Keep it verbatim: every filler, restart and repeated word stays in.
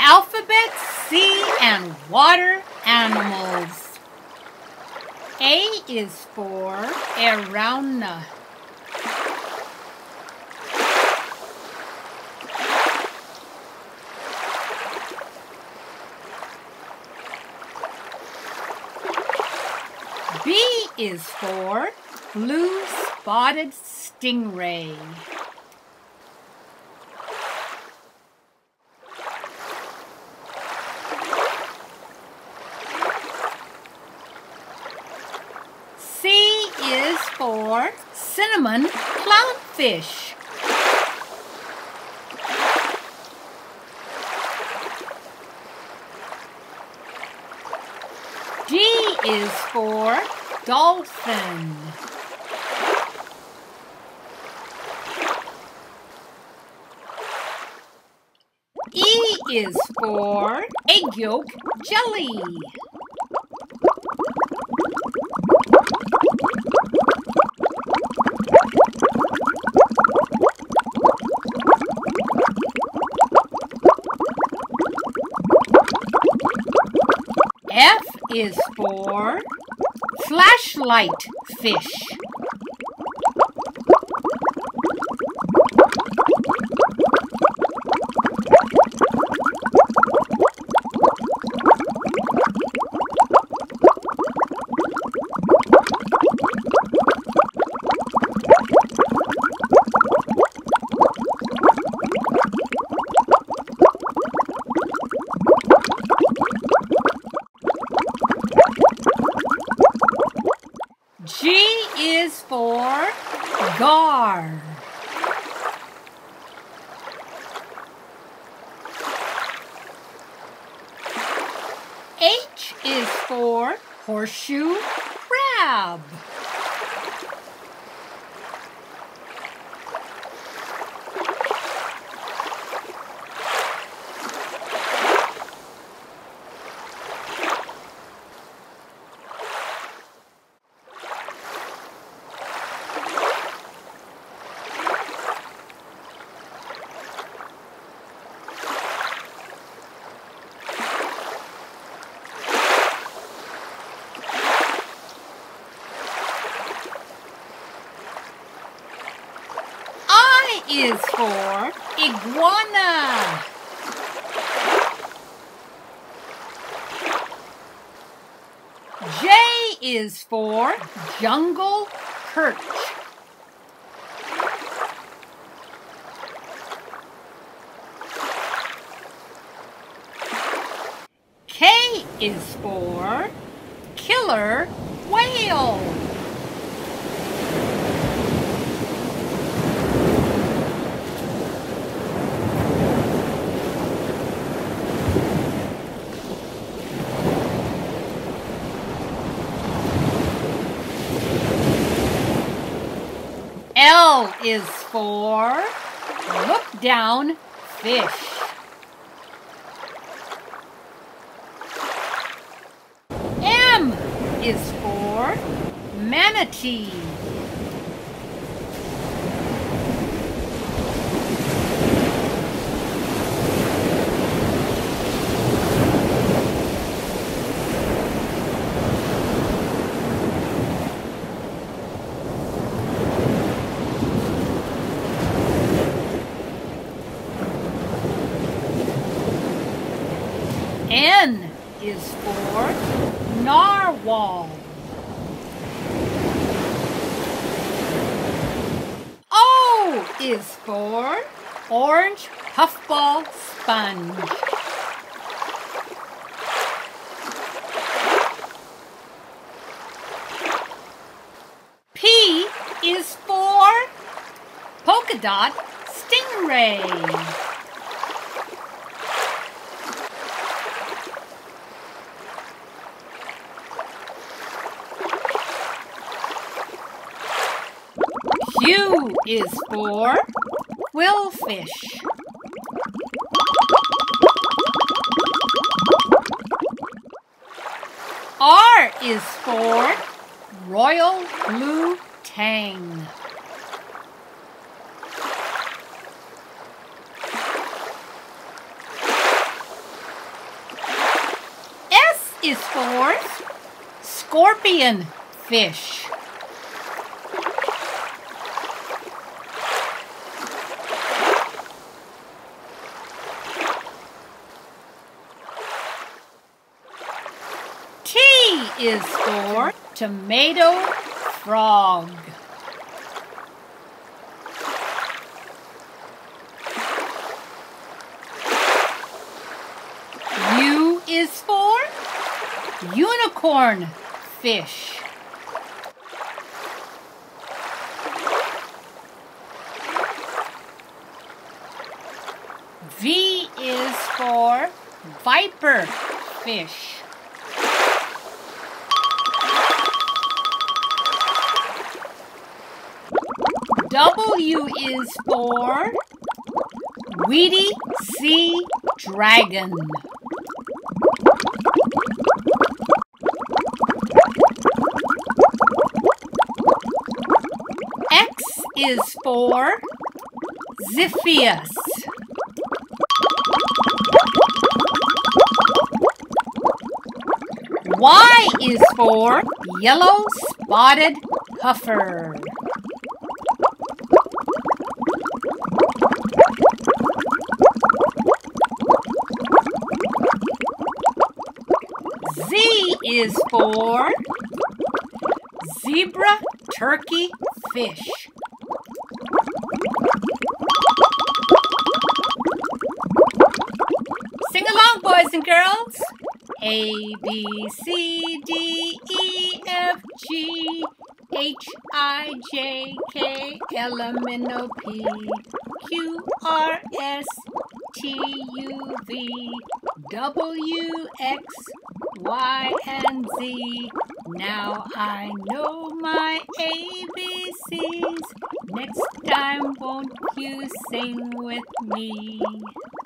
Alphabet, sea, and water animals. A is for Arouna. B is for blue spotted stingray. C is for cinnamon clownfish. D is for dolphin. E is for egg yolk jelly. F is for flashlight fish. G is for gar. H is for horseshoe crab. I is for iguana. J is for jungle perch. K is for killer whale. L is for look down fish. M is for manatee. N is for narwhal. O is for orange puffball sponge. P is for polka dot stingray. Q is for quillfish. R is for royal blue tang. is for scorpion fish. T is for tomato frog. U is for unicorn fish. V is for viper fish. W is for weedy sea dragon. X is for Xiphias. Y is for yellow spotted puffer. Z is for zebra turkey fish. Sing along, boys and girls. A, B, C, D, E, F, G, H, I, J, K, L, M, N, O, P, Q, R, S, T, U, V, W, X, Y, and Z. Now I know my A B Cs. Next time won't you sing with me?